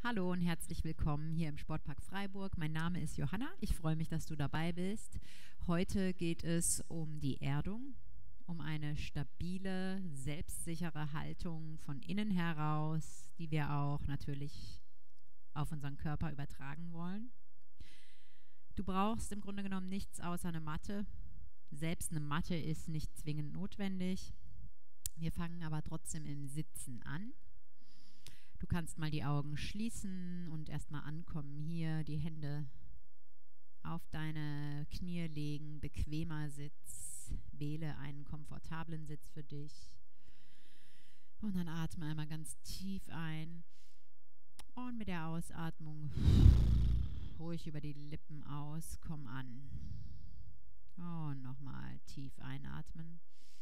Hallo und herzlich willkommen hier im Sportpark Freiburg. Mein Name ist Johanna. Ich freue mich, dass du dabei bist. Heute geht es um die Erdung, um eine stabile, selbstsichere Haltung von innen heraus, die wir auch natürlich auf unseren Körper übertragen wollen. Du brauchst im Grunde genommen nichts außer eine Matte. Selbst eine Matte ist nicht zwingend notwendig. Wir fangen aber trotzdem im Sitzen an. Du kannst mal die Augen schließen und erstmal ankommen hier, die Hände auf deine Knie legen, bequemer Sitz, wähle einen komfortablen Sitz für dich und dann atme einmal ganz tief ein und mit der Ausatmung ruhig über die Lippen aus, komm an. Und nochmal tief einatmen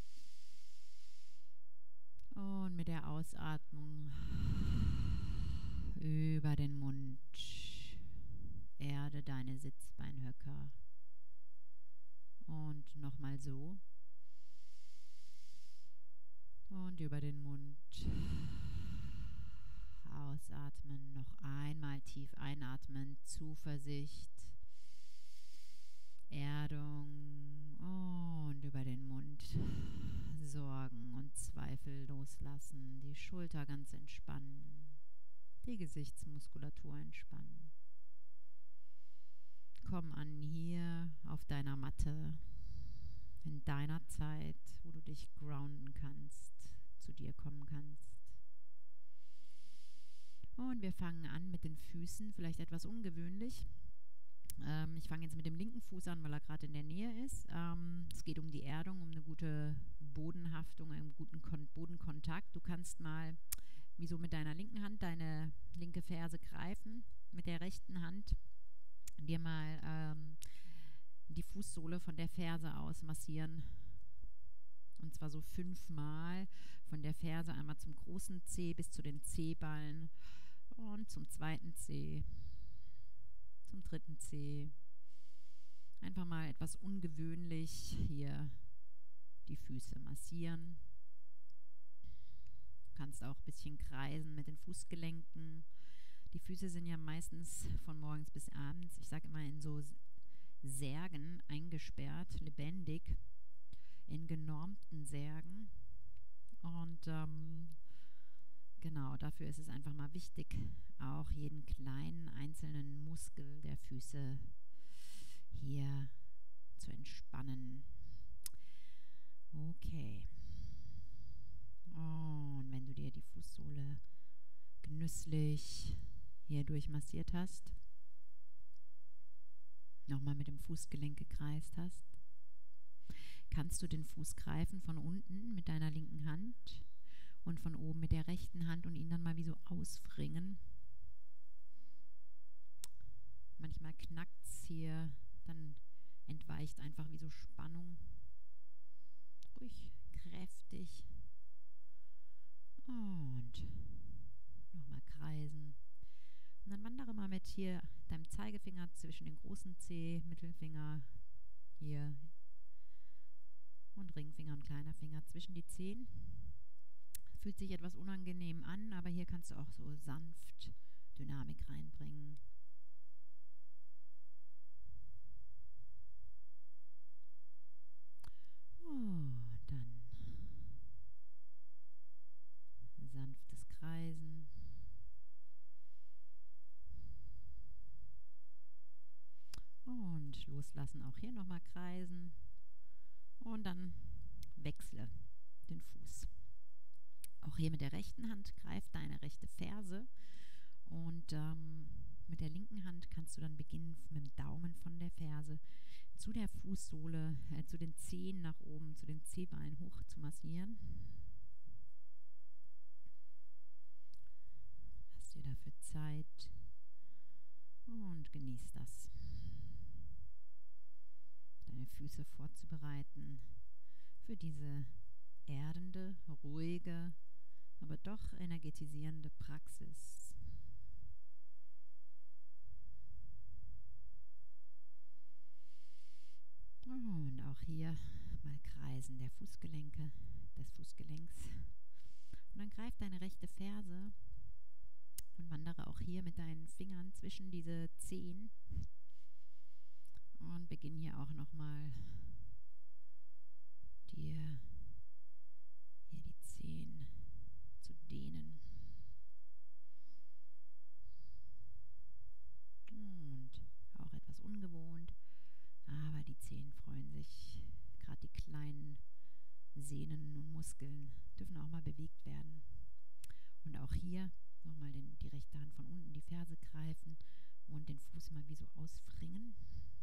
und mit der Ausatmung über den Mund erde deine Sitzbeinhöcker und nochmal so und über den Mund ausatmen, noch einmal tief einatmen, Zuversicht, Erdung und über den Mund Sorgen und Zweifel loslassen, die Schulter ganz entspannen, die Gesichtsmuskulatur entspannen. Komm an hier auf deiner Matte, in deiner Zeit, wo du dich grounden kannst, zu dir kommen kannst. Und wir fangen an mit den Füßen, vielleicht etwas ungewöhnlich. Ich fange jetzt mit dem linken Fuß an, weil er gerade in der Nähe ist. Es geht um die Erdung, um eine gute Bodenhaftung, einen guten Bodenkontakt. Du kannst mal, wie so mit deiner linken Hand, deine linke Ferse greifen, mit der rechten Hand dir mal die Fußsohle von der Ferse aus massieren. Und zwar so 5-mal von der Ferse einmal zum großen Zeh bis zu den Zehballen und zum zweiten Zeh, zum dritten Zeh. Einfach mal etwas ungewöhnlich hier die Füße massieren. Du kannst auch ein bisschen kreisen mit den Fußgelenken. Die Füße sind ja meistens von morgens bis abends, ich sage immer in so Särgen eingesperrt, lebendig, in genormten Särgen. Und genau, dafür ist es einfach mal wichtig, auch jeden kleinen einzelnen Muskel der Füße hier zu entspannen. Okay. Und wenn du dir die Fußsohle genüsslich hier durchmassiert hast, nochmal mit dem Fußgelenk gekreist hast, kannst du den Fuß greifen von unten mit deiner linken Hand und von oben mit der rechten Hand und ihn dann mal wie so auswringen. Manchmal knackt es hier, dann entweicht einfach wie so Spannung. Ruhig kräftig. Und nochmal kreisen. Und dann wandere mal mit hier deinem Zeigefinger zwischen den großen Zeh, Mittelfinger hier und Ringfinger und kleiner Finger zwischen die Zehen. Fühlt sich etwas unangenehm an, aber hier kannst du auch so sanft Dynamik reinbringen. Und dann sanftes Kreisen. Und loslassen, auch hier nochmal kreisen. Und dann wechsle den Fuß. Auch hier mit der rechten Hand greif deine rechte Ferse und mit der linken Hand kannst du dann beginnen, mit dem Daumen von der Ferse zu der Fußsohle, zu den Zehen nach oben, zu den Zehballen hoch zu massieren. Lass dir dafür Zeit und genieß das. Deine Füße vorzubereiten für diese erdende, ruhige, aber doch energetisierende Praxis. Und auch hier mal kreisen der Fußgelenke, des Fußgelenks. Und dann greif deine rechte Ferse Und wandere auch hier mit deinen Fingern zwischen diese Zehen und beginn hier auch nochmal dir hier die Zehen zu dehnen. Und auch etwas ungewohnt, aber die Zehen freuen sich. Gerade die kleinen Sehnen und Muskeln dürfen auch mal bewegt werden. Und auch hier nochmal die rechte Hand von unten die Ferse greifen und den Fuß mal wie so ausfringen.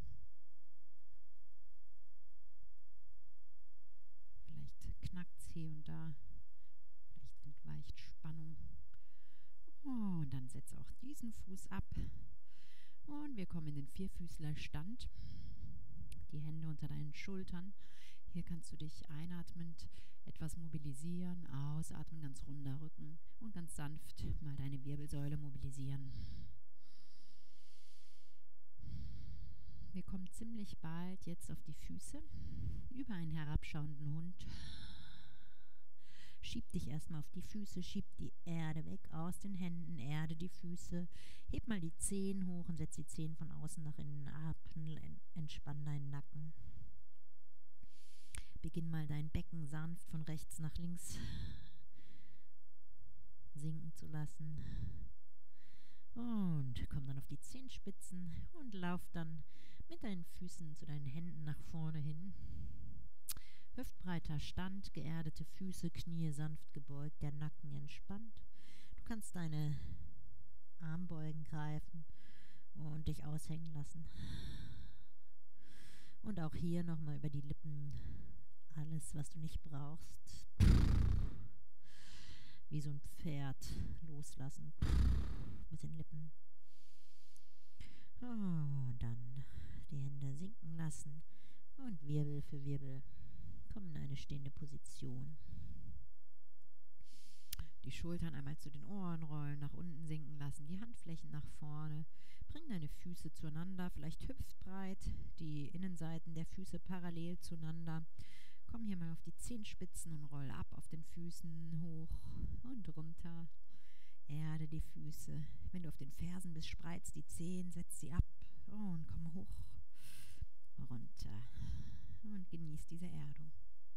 Vielleicht knackt es hier und da, vielleicht entweicht Spannung. Oh, und dann setz auch diesen Fuß ab. Und wir kommen in den Vierfüßlerstand. Die Hände unter deinen Schultern. Hier kannst du dich einatmend etwas mobilisieren, ausatmen, ganz runder Rücken und ganz sanft mal deine Wirbelsäule mobilisieren. Wir kommen ziemlich bald jetzt auf die Füße, über einen herabschauenden Hund. Schieb dich erstmal auf die Füße, schieb die Erde weg aus den Händen, erde die Füße, heb mal die Zehen hoch und setz die Zehen von außen nach innen ab, entspann deinen Nacken. Beginn mal dein Becken sanft von rechts nach links sinken zu lassen. Und komm dann auf die Zehenspitzen und lauf dann mit deinen Füßen zu deinen Händen nach vorne hin. Hüftbreiter Stand, geerdete Füße, Knie sanft gebeugt, der Nacken entspannt. Du kannst deine Armbeugen greifen und dich aushängen lassen. Und auch hier nochmal über die Lippen alles, was du nicht brauchst. Wie so ein Pferd loslassen mit den Lippen. Und dann die Hände sinken lassen und Wirbel für Wirbel kommen in eine stehende Position. Die Schultern einmal zu den Ohren rollen, nach unten sinken lassen, die Handflächen nach vorne. Bring deine Füße zueinander, vielleicht hüftbreit, die Innenseiten der Füße parallel zueinander. Komm hier mal auf die Zehenspitzen und roll ab auf den Füßen, hoch und runter. Erde die Füße. Wenn du auf den Fersen bist, spreiz die Zehen, setz sie ab und komm hoch, runter und genieß diese Erdung.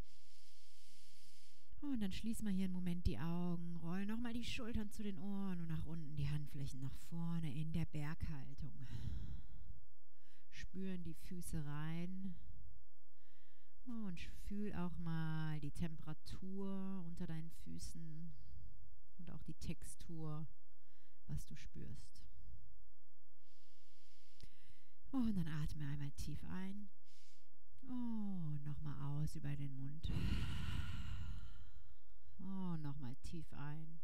Und dann schließ mal hier einen Moment die Augen, roll nochmal die Schultern zu den Ohren und nach unten die Handflächen nach vorne in der Berghaltung. Spüren die Füße rein. Und fühl auch mal die Temperatur unter deinen Füßen und auch die Textur, was du spürst. Und dann atme einmal tief ein und nochmal aus über den Mund. Und nochmal tief ein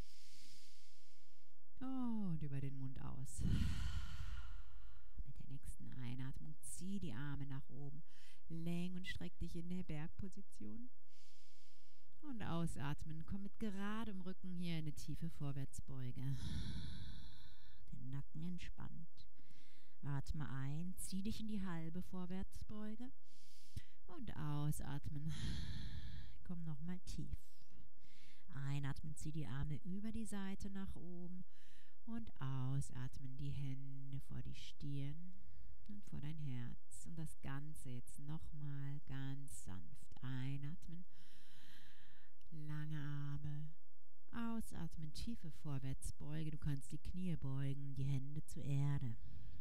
und über den Mund aus. Mit der nächsten Einatmung zieh die Arme nach oben. Läng und streck dich in der Bergposition. Und ausatmen. Komm mit geradem Rücken hier in eine tiefe Vorwärtsbeuge. Den Nacken entspannt. Atme ein, zieh dich in die halbe Vorwärtsbeuge. Und ausatmen. Komm nochmal tief. Einatmen, zieh die Arme über die Seite nach oben. Und ausatmen, die Hände vor die Stirn und vor dein Herz. Und das Ganze jetzt nochmal ganz sanft einatmen. Lange Arme. Ausatmen, tiefe Vorwärtsbeuge. Du kannst die Knie beugen, die Hände zur Erde.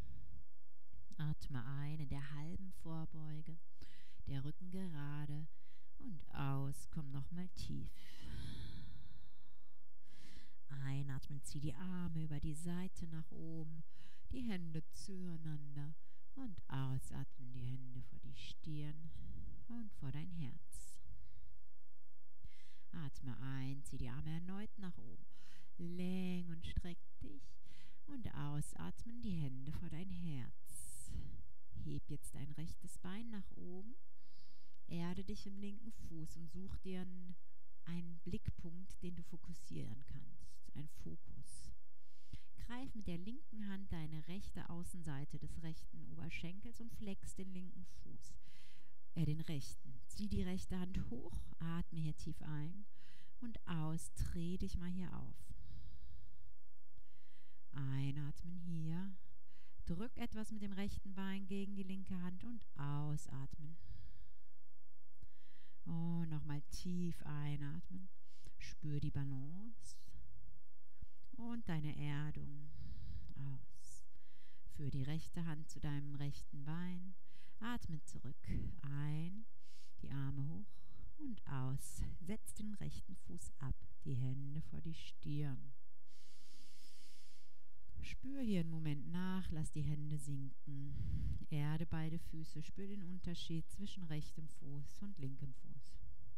Atme ein in der halben Vorbeuge. Der Rücken gerade. Und aus. Komm nochmal tief. Einatmen, zieh die Arme über die Seite nach oben. Die Hände zueinander. Und ausatmen, die Hände vor die Stirn und vor dein Herz. Atme ein, zieh die Arme erneut nach oben. Läng und streck dich. Und ausatmen, die Hände vor dein Herz. Heb jetzt dein rechtes Bein nach oben. Erde dich im linken Fuß und such dir einen Blickpunkt, den du fokussieren kannst. Ein Fokus. Greif mit der linken Hand deine rechte Außenseite des rechten Oberschenkels und flex den linken Fuß. Den rechten. Zieh die rechte Hand hoch, atme hier tief ein und aus. Dreh dich mal hier auf. Einatmen hier. Drück etwas mit dem rechten Bein gegen die linke Hand und ausatmen. Und nochmal tief einatmen. Spür die Balance und deine Erdung aus. Führ die rechte Hand zu deinem rechten Bein. Atme zurück. Ein, die Arme hoch und aus. Setz den rechten Fuß ab, die Hände vor die Stirn. Spür hier einen Moment nach, lass die Hände sinken. Erde beide Füße, spür den Unterschied zwischen rechtem Fuß und linkem Fuß.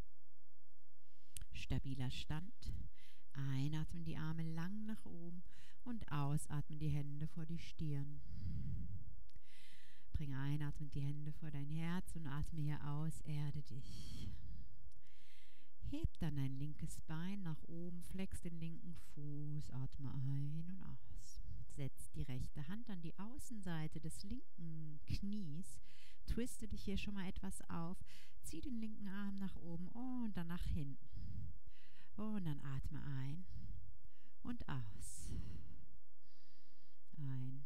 Stabiler Stand. Einatmen, die Arme lang nach oben und ausatmen, die Hände vor die Stirn. Bring einatmen die Hände vor dein Herz und atme hier aus, erde dich. Heb dann dein linkes Bein nach oben, flex den linken Fuß, atme ein und aus. Setz die rechte Hand an die Außenseite des linken Knies, twiste dich hier schon mal etwas auf, zieh den linken Arm nach oben und dann nach hinten. Und dann atme ein und aus. Ein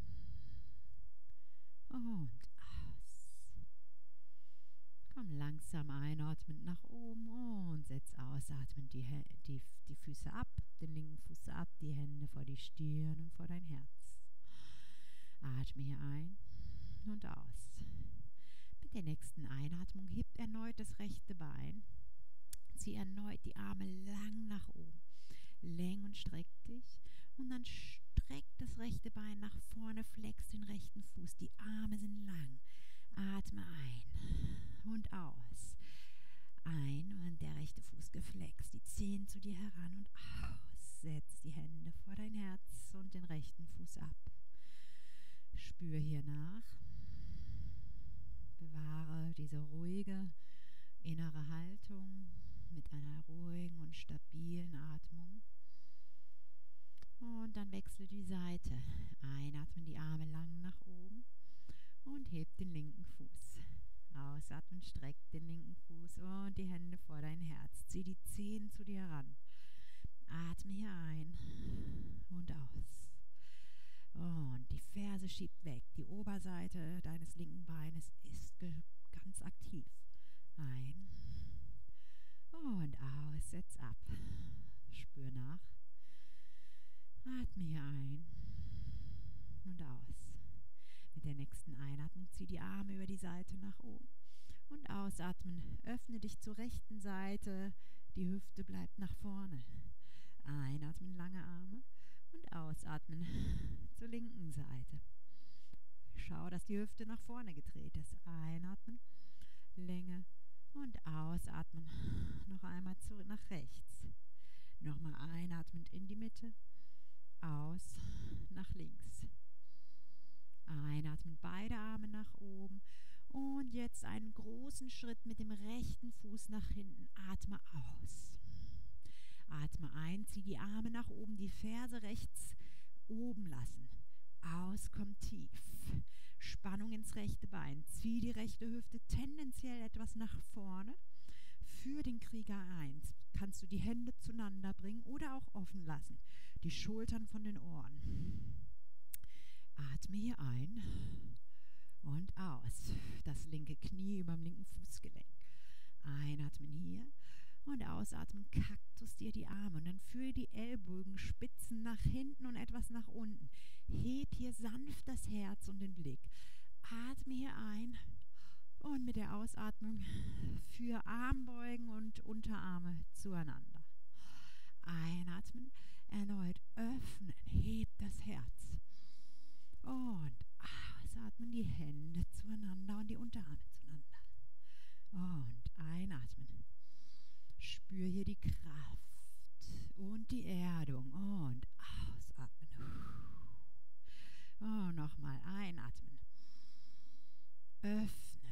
und aus. Komm langsam einatmend nach oben und setz ausatmend die Füße ab, den linken Fuß ab, die Hände vor die Stirn und vor dein Herz. Atme hier ein und aus. Mit der nächsten Einatmung hebt erneut das rechte Bein. Zieh erneut die Arme lang nach oben. Läng und streck dich. Und dann streck das rechte Bein nach vorne, flex den rechten Fuß. Die Arme sind lang. Atme ein und aus. Ein und der rechte Fuß geflext. Die Zehen zu dir heran und aus. Setz die Hände vor dein Herz und den rechten Fuß ab. Spür hier nach. Bewahre diese ruhige innere Haltung mit einer ruhigen und stabilen Atmung. Und dann wechsle die Seite. Einatmen, die Arme lang nach oben und heb den linken Fuß. Ausatmen, streck den linken Fuß und die Hände vor dein Herz. Zieh die Zehen zu dir heran. Atme hier ein und aus. Und die Ferse schiebt weg. Die Oberseite deines linken Beines ist ganz aktiv. Ein und aus. Setz ab. Spür nach. Atme hier ein und aus. Mit der nächsten Einatmung zieh die Arme über die Seite nach oben. Und ausatmen. Öffne dich zur rechten Seite. Die Hüfte bleibt nach vorne. Einatmen, lange Arme. Und ausatmen zur linken Seite. Schau, dass die Hüfte nach vorne gedreht ist. Einatmen, Länge und ausatmen. Noch einmal zurück nach rechts. Nochmal einatmend in die Mitte. Aus, nach links. Einatmen, beide Arme nach oben. Und jetzt einen großen Schritt mit dem rechten Fuß nach hinten. Atme aus. Atme ein, zieh die Arme nach oben, die Ferse rechts oben lassen. Aus, komm tief. Spannung ins rechte Bein. Zieh die rechte Hüfte tendenziell etwas nach vorne. Für den Krieger 1 kannst du die Hände zueinander bringen oder auch offen lassen. Die Schultern von den Ohren. Atme hier ein und aus. Das linke Knie über dem linken Fußgelenk. Einatmen hier. Und ausatmen, Kaktus dir die Arme. Und dann führe die Ellbogenspitzen nach hinten und etwas nach unten. Heb hier sanft das Herz und den Blick. Atme hier ein. Und mit der Ausatmung für Armbeugen und Unterarme zueinander. Einatmen, erneut öffnen. Heb das Herz. Und ausatmen, die Hände zueinander und die Unterarme zueinander. Und einatmen. Spür hier die Kraft und die Erdung und ausatmen. Und nochmal einatmen. Öffnen.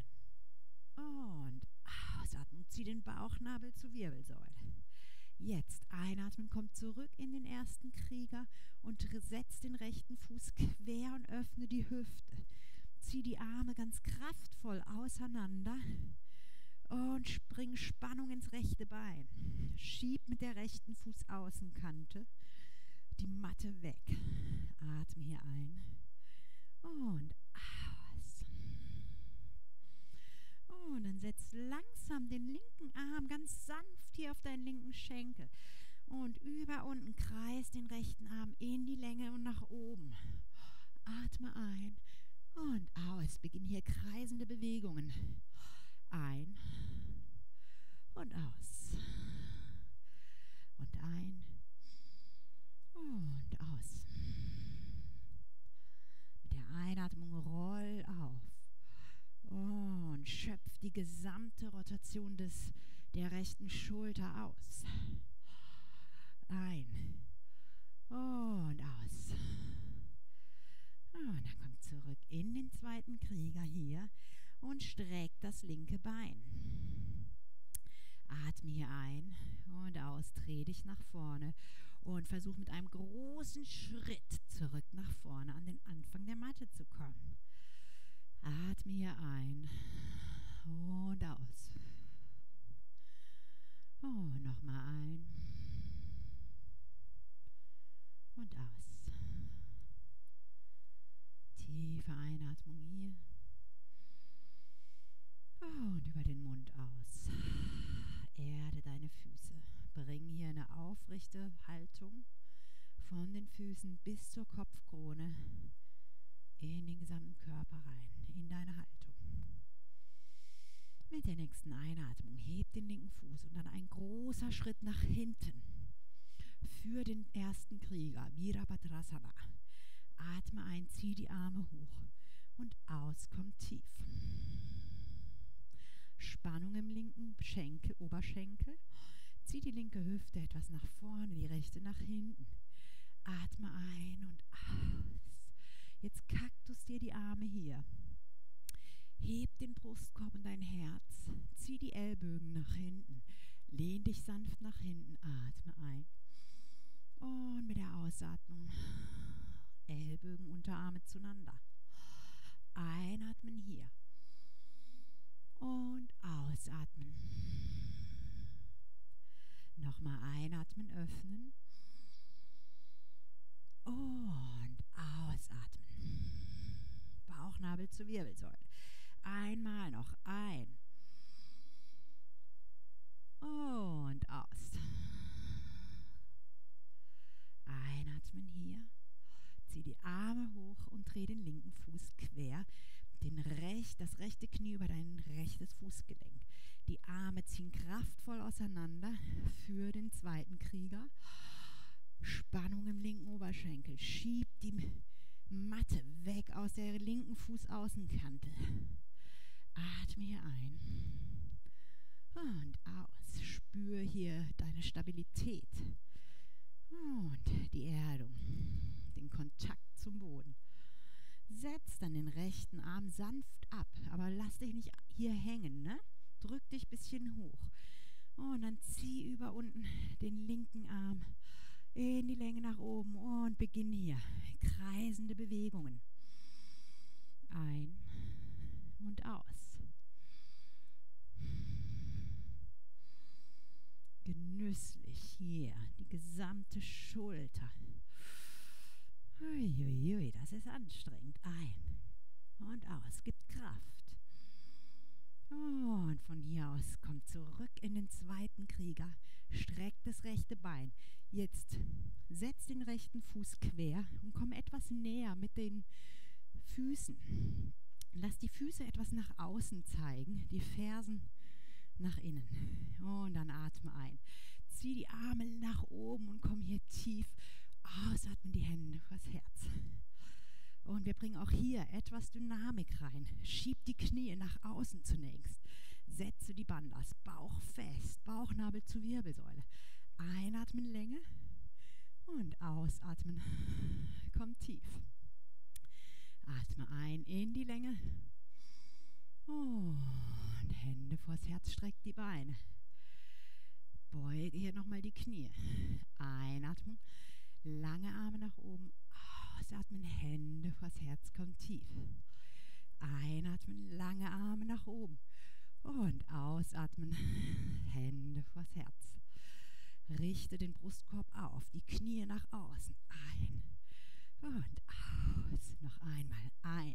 Und ausatmen. Zieh den Bauchnabel zur Wirbelsäule. Jetzt einatmen, komm zurück in den ersten Krieger und setz den rechten Fuß quer und öffne die Hüfte. Zieh die Arme ganz kraftvoll auseinander. Und spring Spannung ins rechte Bein. Schieb mit der rechten Fußaußenkante die Matte weg. Atme hier ein Und aus. Und dann setz langsam den linken Arm ganz sanft hier auf deinen linken Schenkel. Und über unten kreis den rechten Arm in die Länge und nach oben. Atme ein und aus. Beginn hier kreisende Bewegungen. Ein und aus. Und ein und aus. Mit der Einatmung roll auf. Und schöpf die gesamte Rotation der rechten Schulter aus. Ein und aus. Und dann kommt zurück in den zweiten Krieger hier und streck das linke Bein. Atme hier ein und aus, dreh dich nach vorne und versuch mit einem großen Schritt zurück nach vorne an den Anfang der Matte zu kommen. Atme hier ein und aus. Und nochmal ein und aus. Tiefe Einatmung hier. Und über den Mund aus. Erde deine Füße. Bring hier eine aufrechte Haltung von den Füßen bis zur Kopfkrone in den gesamten Körper rein, in deine Haltung. Mit der nächsten Einatmung heb den linken Fuß und dann ein großer Schritt nach hinten für den ersten Krieger, Virabhadrasana. Atme ein, zieh die Arme hoch und aus, komm tief. Spannung im linken Oberschenkel. Zieh die linke Hüfte etwas nach vorne, die rechte nach hinten. Atme ein und aus. Jetzt Kaktus dir die Arme hier. Heb den Brustkorb und dein Herz. Zieh die Ellbogen nach hinten. Lehn dich sanft nach hinten. Atme ein. Und mit der Ausatmung Ellbogen, Unterarme zueinander. Einatmen hier. Und ausatmen. Nochmal einatmen, öffnen. Und ausatmen. Bauchnabel zur Wirbelsäule. Einmal noch ein. Und aus. Einatmen hier. Zieh die Arme hoch und dreh den linken Fuß quer. Das rechte Knie über dein rechtes Fußgelenk. Die Arme ziehen kraftvoll auseinander für den zweiten Krieger. Spannung im linken Oberschenkel. Schieb die Matte weg aus der linken Fußaußenkante. Atme hier ein und aus. Spür hier deine Stabilität und die Erdung, den Kontakt zum Boden. Setz dann den rechten Arm sanft ab, aber lass dich nicht hier hängen, ne? Drück dich ein bisschen hoch. Und dann zieh über unten den linken Arm in die Länge nach oben und beginn hier. Kreisende Bewegungen. Ein und aus. Genüsslich hier die gesamte Schulter. Uiuiui, das ist anstrengend. Ein und aus, gibt Kraft. Und von hier aus kommt zurück in den zweiten Krieger. Streck das rechte Bein. Jetzt setz den rechten Fuß quer und komm etwas näher mit den Füßen. Lass die Füße etwas nach außen zeigen, die Fersen nach innen. Und dann atme ein. Zieh die Arme nach oben und komm hier tief. Ausatmen die Hände vors Herz. Und wir bringen auch hier etwas Dynamik rein. Schieb die Knie nach außen zunächst. Setze die Bandhas, Bauch fest, Bauchnabel zur Wirbelsäule. Einatmen Länge und ausatmen. Komm tief. Atme ein in die Länge. Und Hände vors Herz, streck die Beine. Beuge hier nochmal die Knie. Einatmung. Lange Arme nach oben, ausatmen, Hände vors Herz, komm tief. Einatmen, lange Arme nach oben und ausatmen, Hände vors Herz. Richte den Brustkorb auf, die Knie nach außen, ein und aus. Noch einmal, ein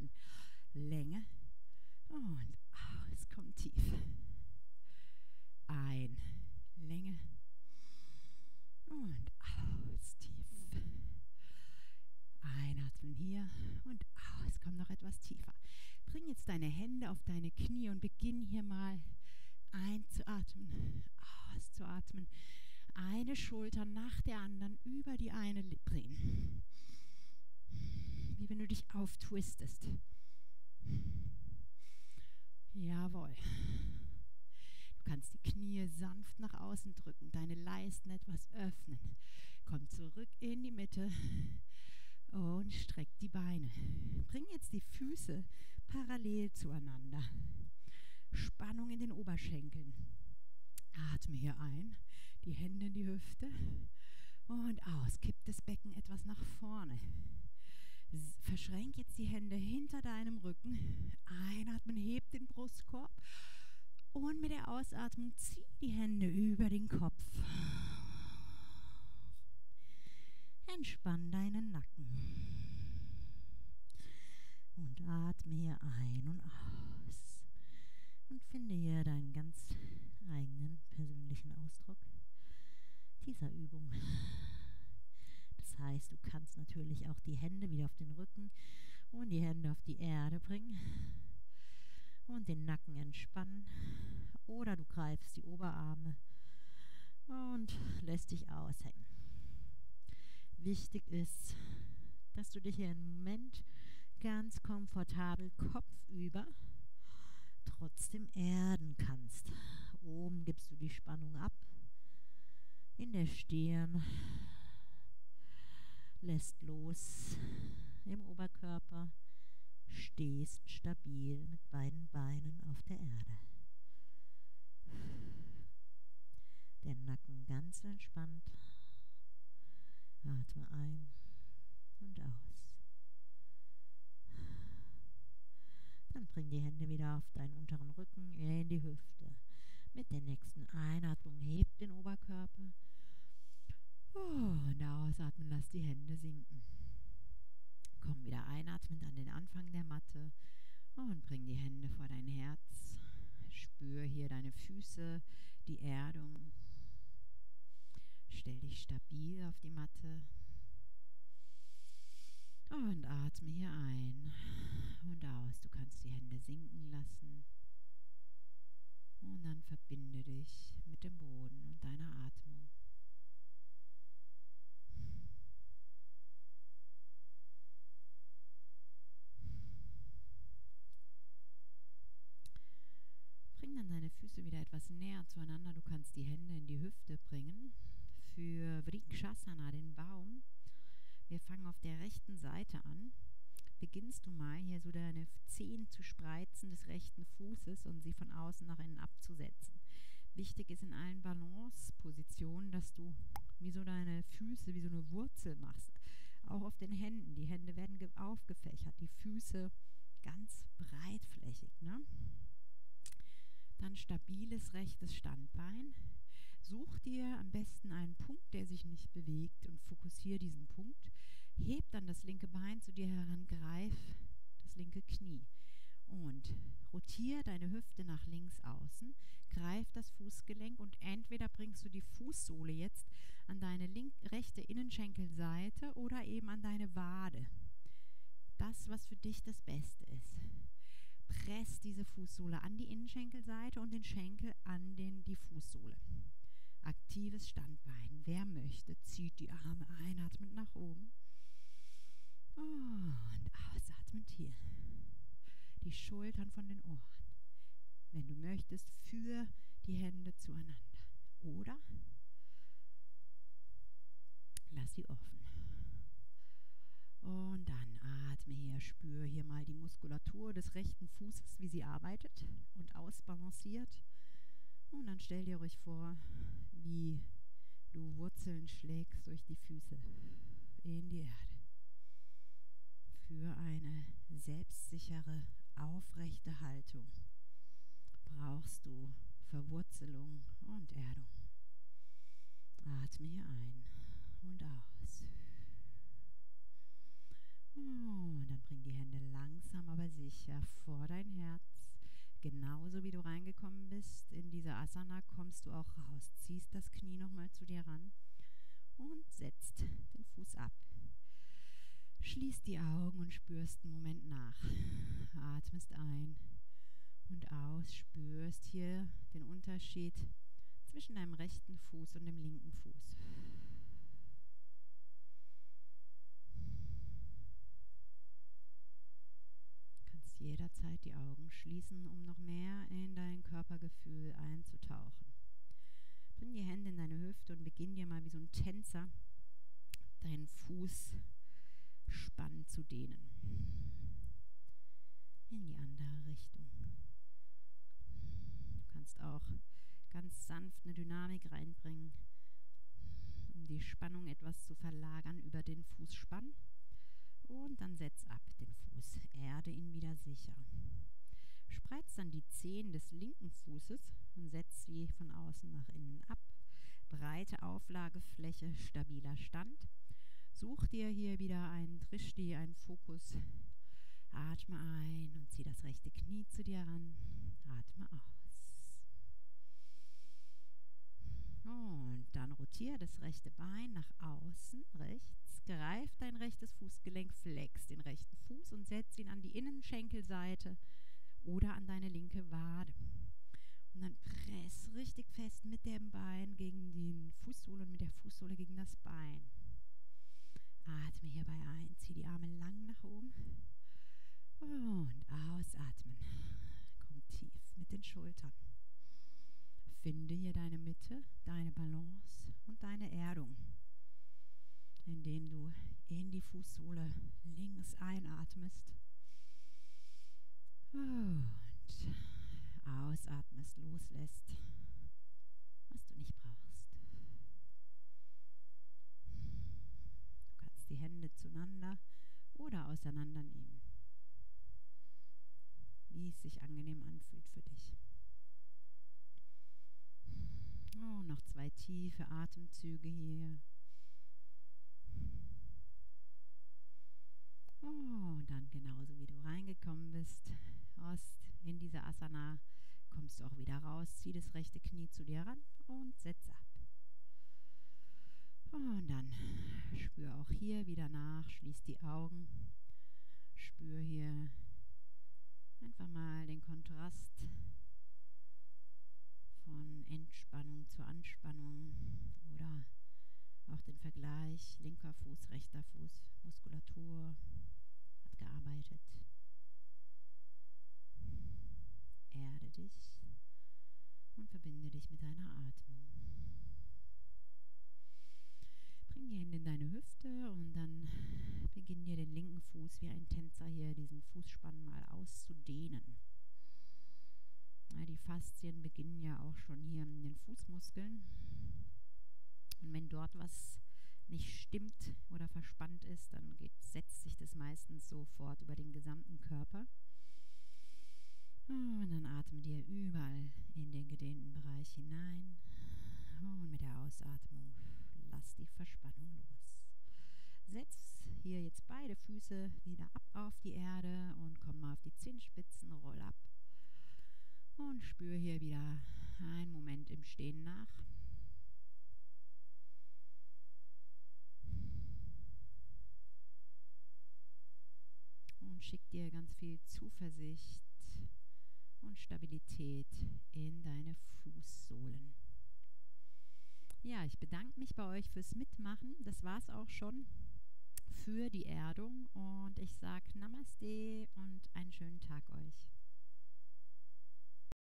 Einatmen hier und aus. Komm noch etwas tiefer. Bring jetzt deine Hände auf deine Knie und beginn hier mal einzuatmen, auszuatmen. Eine Schulter nach der anderen über die eine drehen. Wie wenn du dich auftwistest. Jawohl. Du kannst die Knie sanft nach außen drücken, deine Leisten etwas öffnen. Komm zurück in die Mitte und streck die Beine. Bring jetzt die Füße parallel zueinander. Spannung in den Oberschenkeln. Atme hier ein, die Hände in die Hüfte und aus. Kipp das Becken etwas nach vorne. Verschränk jetzt die Hände hinter deinem Rücken. Einatmen, heb den Brustkorb. Und mit der Ausatmung zieh die Hände über den Kopf. Entspann deinen Nacken. Und atme hier ein und aus. Und finde hier deinen ganz eigenen persönlichen Ausdruck dieser Übung. Das heißt, du kannst natürlich auch die Hände wieder auf den Rücken und die Hände auf die Erde bringen und den Nacken entspannen. Oder du greifst die Oberarme und lässt dich aushängen. Wichtig ist, dass du dich hier im Moment ganz komfortabel kopfüber trotzdem erden kannst. Oben gibst du die Spannung ab, in der Stirn, lässt los im Oberkörper, stehst stabil mit beiden Beinen auf der Erde. Der Nacken ganz entspannt. Atme ein und aus. Dann bring die Hände wieder auf deinen unteren Rücken, in die Hüfte. Mit der nächsten Einatmung heb den Oberkörper. Und ausatmen, lass die Hände sinken. Komm wieder einatmend an den Anfang der Matte und bring die Hände vor dein Herz. Spür hier deine Füße, die Erdung. Stell dich stabil auf die Matte und atme hier ein und aus. Du kannst die Hände sinken lassen und dann verbinde dich mit dem Boden und deiner Atmung. Bring dann deine Füße wieder etwas näher zueinander. Du kannst die Hände in die Hüfte bringen. Für Vrikshasana, den Baum. Wir fangen auf der rechten Seite an. Beginnst du mal hier so deine Zehen zu spreizen des rechten Fußes und sie von außen nach innen abzusetzen. Wichtig ist in allen Balance-Positionen, dass du wie so deine Füße, wie so eine Wurzel machst. Auch auf den Händen. Die Hände werden aufgefächert, die Füße ganz breitflächig, ne? Dann stabiles rechtes Standbein. Such dir am besten einen Punkt, der sich nicht bewegt und fokussiere diesen Punkt. Heb dann das linke Bein zu dir heran, greif das linke Knie und rotiere deine Hüfte nach links außen, greif das Fußgelenk und entweder bringst du die Fußsohle jetzt an deine rechte Innenschenkelseite oder eben an deine Wade. Das, was für dich das Beste ist. Press diese Fußsohle an die Innenschenkelseite und den Schenkel an die Fußsohle. Aktives Standbein. Wer möchte, zieht die Arme einatmend nach oben. Und ausatmend hier. Die Schultern von den Ohren. Wenn du möchtest, führ die Hände zueinander. Oder lass sie offen. Und dann atme hier, spür hier mal die Muskulatur des rechten Fußes, wie sie arbeitet und ausbalanciert. Und dann stell dir ruhig vor, wie du Wurzeln schlägst durch die Füße in die Erde. Für eine selbstsichere, aufrechte Haltung brauchst du Verwurzelung und Erdung. Atme hier ein und aus. Und dann bring die Hände langsam aber sicher vor dein Herz. Genauso wie du reingekommen bist in diese Asana, kommst du auch raus. Ziehst das Knie nochmal zu dir ran und setzt den Fuß ab. Schließ die Augen und spürst einen Moment nach. Atmest ein und aus, spürst hier den Unterschied zwischen deinem rechten Fuß und dem linken Fuß. Du kannst jederzeit die Augen schließen, um noch mehr in dein Körpergefühl einzutauchen. Bring die Hände in deine Hüfte und beginn dir mal wie so ein Tänzer deinen Fuß spannend zu dehnen. In die andere Richtung. Du kannst auch ganz sanft eine Dynamik reinbringen, um die Spannung etwas zu verlagern über den Fußspann. Und dann setz ab den Fuß, erde ihn wieder sicher. Spreiz dann die Zehen des linken Fußes und setz sie von außen nach innen ab. Breite Auflagefläche, stabiler Stand. Such dir hier wieder einen Drishti, einen Fokus. Atme ein und zieh das rechte Knie zu dir ran. Atme aus. Und dann rotiere das rechte Bein nach außen, rechts. Greif dein rechtes Fußgelenk, flex den rechten Fuß und setz ihn an die Innenschenkelseite oder an deine linke Wade. Und dann press richtig fest mit dem Bein gegen die Fußsohle und mit der Fußsohle gegen das Bein. Atme hierbei ein, zieh die Arme lang nach oben und ausatmen. Komm tief mit den Schultern. Finde hier deine Mitte, deine Balance und deine Erdung, indem du in die Fußsohle links einatmest und ausatmest, loslässt, was du nicht brauchst. Du kannst die Hände zueinander oder auseinandernehmen, wie es sich angenehm anfühlt für dich. Oh, noch 2 tiefe Atemzüge hier. Oh, und dann genauso wie du reingekommen bist, in diese Asana, kommst du auch wieder raus, zieh das rechte Knie zu dir ran und setz ab. Und dann spür auch hier wieder nach, schließ die Augen, spür hier einfach mal den Kontrast von Entspannung zur Anspannung oder auch den Vergleich linker Fuß, rechter Fuß, Muskulatur hat gearbeitet. Erde dich und verbinde dich mit deiner Atmung. Bring die Hände in deine Hüfte und dann beginn dir den linken Fuß wie ein Tänzer hier, diesen Fußspann mal auszudehnen. Ja, die Faszien beginnen ja auch schon hier in den Fußmuskeln. Und wenn dort was nicht stimmt oder verspannt ist, dann setzt sich das meistens sofort über den gesamten Körper. Und dann atme dir überall in den gedehnten Bereich hinein. Und mit der Ausatmung lass die Verspannung los. Setz hier jetzt beide Füße wieder ab auf die Erde und komm mal auf die Zehenspitzen, roll ab. Und spür hier wieder einen Moment im Stehen nach. Und schick dir ganz viel Zuversicht und Stabilität in deine Fußsohlen. Ja, ich bedanke mich bei euch fürs Mitmachen. Das war es auch schon für die Erdung und ich sage Namaste und einen schönen Tag euch.